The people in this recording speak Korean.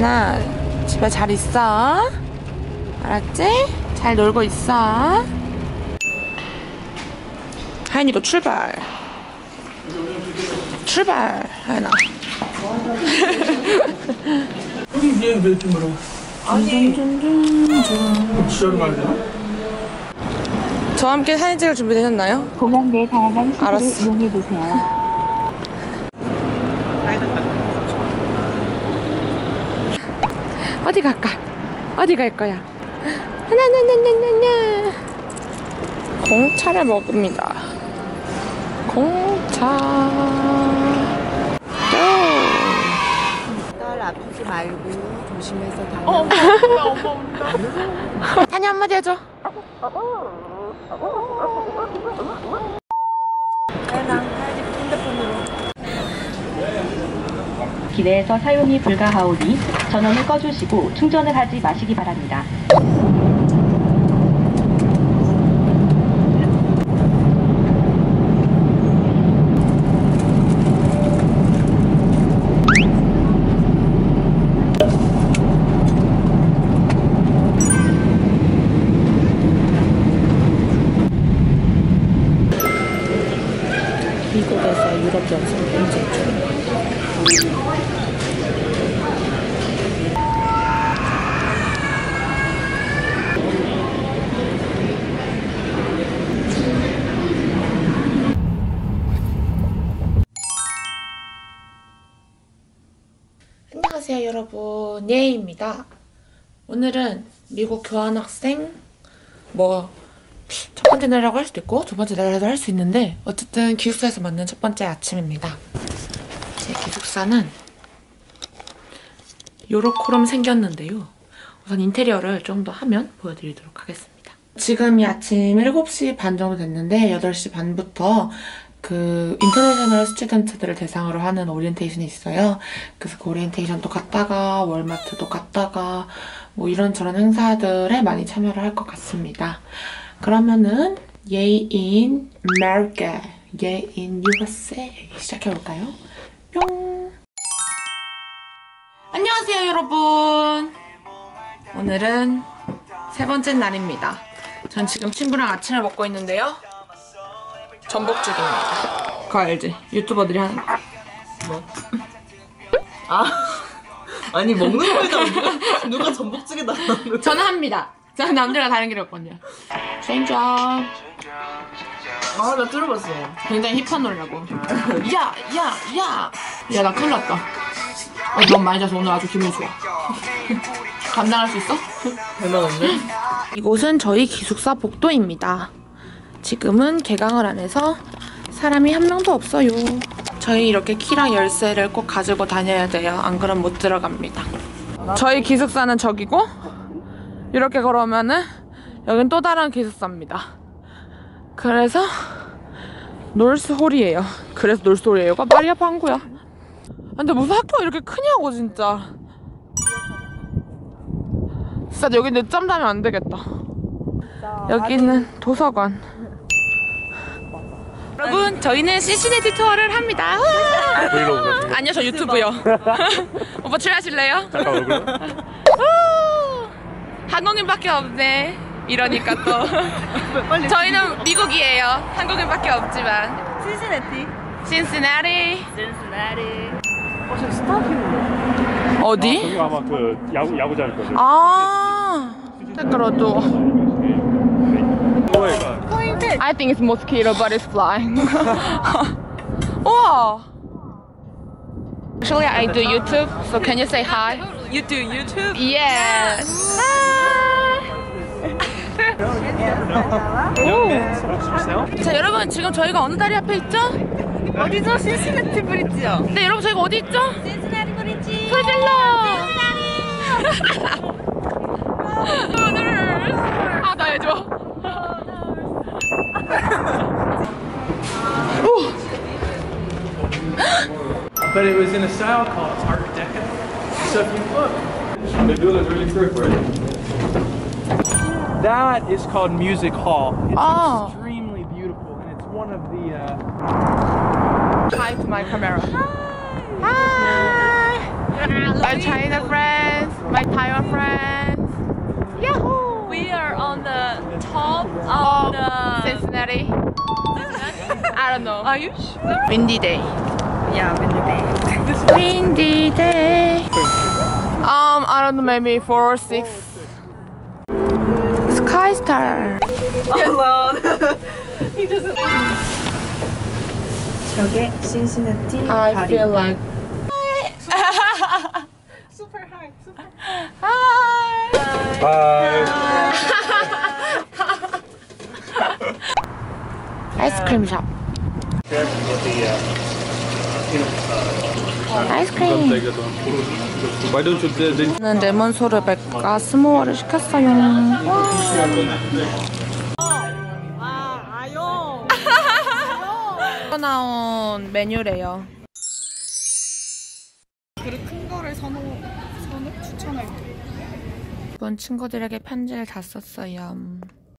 하연아, 집에 잘 있어? 알았지? 잘 놀고 있어. 하연이도 출발. 출발, 하연아. 이게 몇 줌으로? 아니. 지하로 가야 되나? 저와 함께 사진 찍을 준비되셨나요? 공연 내 다양한 시설을 알았어. 이용해주세요. 어디 갈까? 어디 갈 거야? 하나나나나나나. 공차를 먹습니다. 공차. 딸 아프지 말고 조심해서 다녀. 엄마 다녀 한마디 해줘. 기내에서 사용이 불가하오니 전원을 꺼주시고 충전을 하지 마시기 바랍니다. 미국에서 유럽 연습 공제 중. 안녕하세요 여러분, 예입니다. 오늘은 미국 교환학생 첫 번째 날이라고 할 수도 있고 두 번째 날이라도 할 수 있는데 어쨌든 기숙사에서 맞는 첫 번째 아침입니다. 제 기숙사는 요렇게럼 생겼는데요. 우선 인테리어를 좀 더 하면 보여드리도록 하겠습니다. 지금이 아침 7시 반 정도 됐는데 8시 반부터 그 인터내셔널 스튜던트들을 대상으로 하는 오리엔테이션이 있어요. 그래서 그 오리엔테이션도 갔다가 월마트도 갔다가 뭐 이런저런 행사들에 많이 참여를 할 것 같습니다. 그러면은 Yay in America, Yay in USA 시작해볼까요? 뿅! 안녕하세요 여러분! 오늘은 세 번째 날입니다. 전 지금 친구랑 아침을 먹고 있는데요. 전복죽입니다. 그거 알지? 유튜버들이 하는 거. 뭐? 아니 먹는 거에다 누가 전복죽에 나오는 거? 저는 합니다. 저는 남들과 다른 길이 없거든요. 생점. 나 들어봤어. 굉장히 힙한 노래라고. 야! 야, 나 큰일 났다. 너무 많이 자서 오늘 아주 기분이 좋아. 감당할 수 있어? 별말 없네. 이곳은 저희 기숙사 복도입니다. 지금은 개강을 안 해서 사람이 한 명도 없어요. 저희 이렇게 키랑 열쇠를 꼭 가지고 다녀야 돼요. 안 그러면 못 들어갑니다. 저희 기숙사는 저기고 이렇게 걸어오면은 여긴 또 다른 기숙사입니다. 그래서 놀스홀이에요. 그래서 놀스홀이에요가 말이 방구야. 근데 무슨 학교가 이렇게 크냐고 진짜. 진짜 여기 늦잠 자면 안 되겠다. 여기는 도서관. 여러분, 저희는 시시네티 투어를 합니다. 브이로그. 아니요, 저 유튜브요. 오빠 출연하실래요? 잠깐 얼굴. 한국인밖에 없네. 이러니까 또. 저희는 미국이에요. 한국인밖에 없지만. 신시내티. 저 스타킹. 어디? 여기 아마 그 야구장일 거죠. 아, 그래도. I think it's mosquito, but it's flying. Wow. Actually, I do YouTube, so can you say hi? You do YouTube? Yes. 자, 여러분 지금 저희가 어느 다리 앞에 있죠? 어디죠? 신시내티 브릿지요. 네, 여러분 저희가 어디 있죠? 신시내티 브릿지. 소리 질러. 나 해줘. But it was in a style called Art Deco. So if you look, they do look really quick, right? That is called Music Hall. It's extremely beautiful, and it's one of the. Hi to my camera. Hi. Our China friends. My Taiwan friends. Yahoo! We are on the top of the Cincinnati. I don't know. Are you sure? Windy day. Yeah, windy day. Windy day. I don't know, maybe 4 or 6. Sky Star. 저게 신시내티 I feel like. Super high, super Bye. 아이스크림 샵. 아이스크림. Why don't you then 저는 레몬 소르백과 스모어를 시켰어요. 와. 또 나온 메뉴래요. 그릇 큰 거를 선호 추천할게. 이번 친구들에게 편지를 다 썼어요.